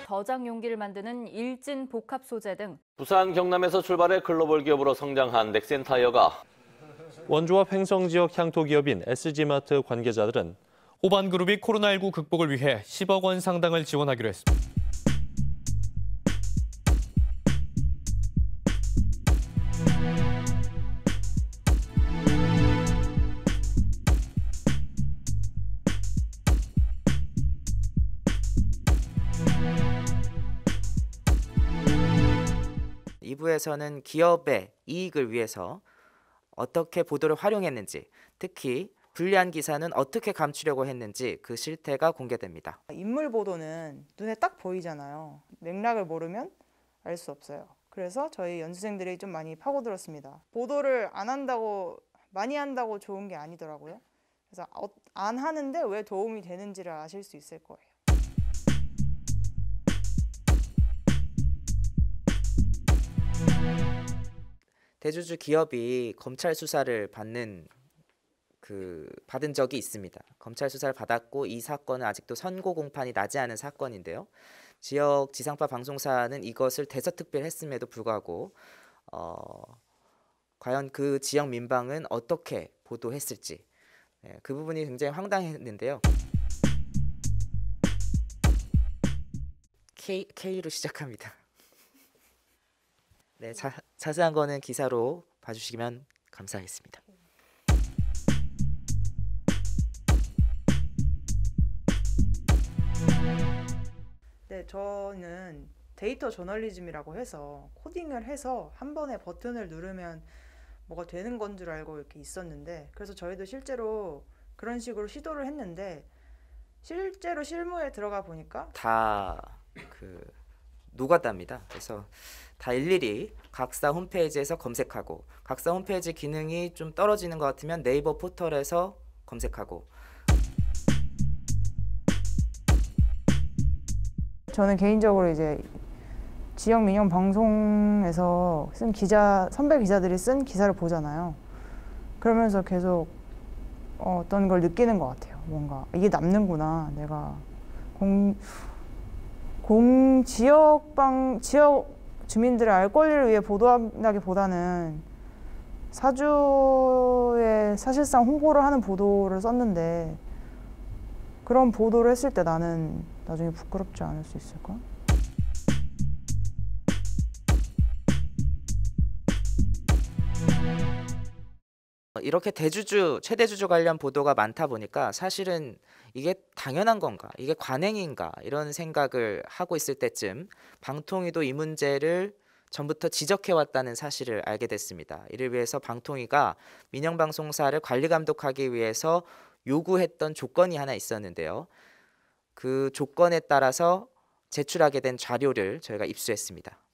저장 용기를 만드는 일진 복합 소재 등 부산 경남에서 출발해 글로벌 기업으로 성장한 넥센타이어가 원주와 횡성 지역 향토 기업인 SG마트 관계자들은 호반그룹이 코로나19 극복을 위해 10억 원 상당을 지원하기로 했습니다. 이 부에서는 기업의 이익을 위해서 어떻게 보도를 활용했는지, 특히 불리한 기사는 어떻게 감추려고 했는지 그 실태가 공개됩니다. 인물 보도는 눈에 딱 보이잖아요. 맥락을 모르면 알 수 없어요. 그래서 저희 연수생들이 좀 많이 파고들었습니다. 보도를 안 한다고, 많이 한다고 좋은 게 아니더라고요. 그래서 안 하는데 왜 도움이 되는지를 아실 수 있을 거예요. 대주주 기업이 검찰 수사를 받은 적이 있습니다. 검찰 수사를 받았고 이 사건은 아직도 선고 공판이 나지 않은 사건인데요. 지역 지상파 방송사는 이것을 대서특필했음에도 불구하고 과연 그 지역 민방은 어떻게 보도했을지 그 부분이 굉장히 황당했는데요. K로 시작합니다. 네, 자세한 거는 기사로 봐주시면 감사하겠습니다. 네, 저는 데이터 저널리즘이라고 해서 코딩을 해서 한 번에 버튼을 누르면 뭐가 되는 건 줄 알고 이렇게 있었는데, 그래서 저희도 실제로 그런 식으로 시도를 했는데 실제로 실무에 들어가 보니까 다 노가다입니다. 그래서 다 일일이 각사 홈페이지에서 검색하고, 각사 홈페이지 기능이 좀 떨어지는 것 같으면 네이버 포털에서 검색하고. 저는 개인적으로 이제 지역 민영 방송에서 쓴 선배 기자들이 쓴 기사를 보잖아요. 그러면서 계속 어떤 걸 느끼는 것 같아요. 뭔가 이게 남는구나. 내가 지역 주민들의 알 권리를 위해 보도한다기보다는 사주에 사실상 홍보를 하는 보도를 썼는데, 그런 보도를 했을 때 나는 나중에 부끄럽지 않을 수 있을까? 이렇게 최대주주 관련 보도가 많다 보니까 사실은 이게 당연한 건가, 이게 관행인가 이런 생각을 하고 있을 때쯤 방통위도 이 문제를 전부터 지적해왔다는 사실을 알게 됐습니다. 이를 위해서 방통위가 민영방송사를 관리감독하기 위해서 요구했던 조건이 하나 있었는데요. 그 조건에 따라서 제출하게 된 자료를 저희가 입수했습니다.